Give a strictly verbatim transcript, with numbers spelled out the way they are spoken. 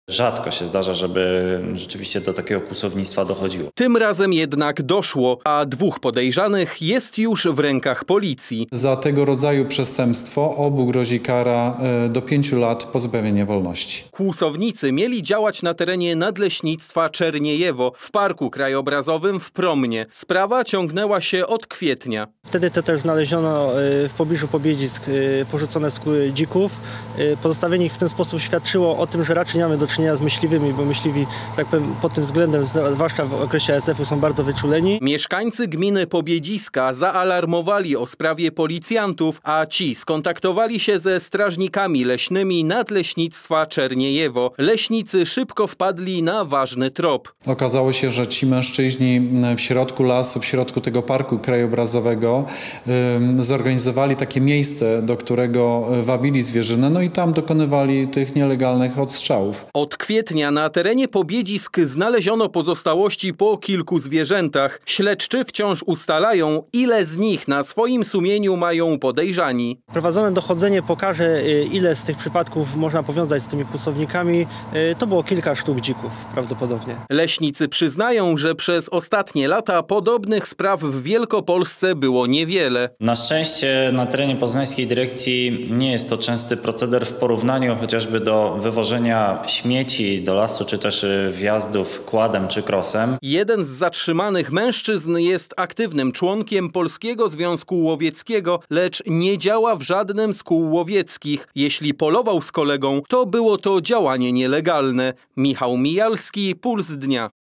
Rzadko się zdarza, żeby rzeczywiście do takiego kłusownictwa dochodziło. Tym razem jednak doszło, a dwóch podejrzanych jest już w rękach policji. Za tego rodzaju przestępstwo obu grozi kara do pięciu lat pozbawienia wolności. Kłusownicy mieli działać na terenie Nadleśnictwa Czerniejewo w Parku Krajobrazowym w Promnie. Sprawa ciągnęła się od kwietnia. Wtedy to też znaleziono w pobliżu Pobiedzisk porzucone skóry dzików. Pozostawienie ich w ten sposób świadczyło o tym, że raczej nie mamy do czynienia z myśliwymi, bo myśliwi, tak powiem, pod tym względem, zwłaszcza w okresie A S F-u, są bardzo wyczuleni. Mieszkańcy gminy Pobiedziska zaalarmowali o sprawie policjantów, a ci skontaktowali się ze strażnikami leśnymi Nadleśnictwa Czerniejewo. Leśnicy szybko wpadli na ważny trop. Okazało się, że ci mężczyźni w środku lasu, w środku tego parku krajobrazowego um, zorganizowali takie miejsce, do którego wabili zwierzynę, no i tam dokonywali tych nielegalnych odstrzałów. Od kwietnia na terenie Pobiedzisk znaleziono pozostałości po kilku zwierzętach. Śledczy wciąż ustalają, ile z nich na swoim sumieniu mają podejrzani. Prowadzone dochodzenie pokaże, ile z tych przypadków można powiązać z tymi kłusownikami. To było kilka sztuk dzików prawdopodobnie. Leśnicy przyznają, że przez ostatnie lata podobnych spraw w Wielkopolsce było niewiele. Na szczęście na terenie poznańskiej dyrekcji nie jest to częsty proceder w porównaniu chociażby do wywożenia śmieci do lasu, czy też wjazdów quadem czy crossem. Jeden z zatrzymanych mężczyzn jest aktywnym członkiem Polskiego Związku Łowieckiego, lecz nie działa w żadnym z kół łowieckich. Jeśli polował z kolegą, to było to działanie nielegalne. Michał Mijalski, Puls Dnia.